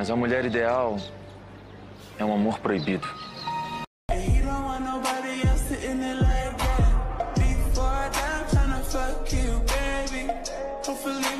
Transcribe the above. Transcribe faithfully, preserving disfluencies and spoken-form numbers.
Mas a mulher ideal é um amor proibido. Hopefully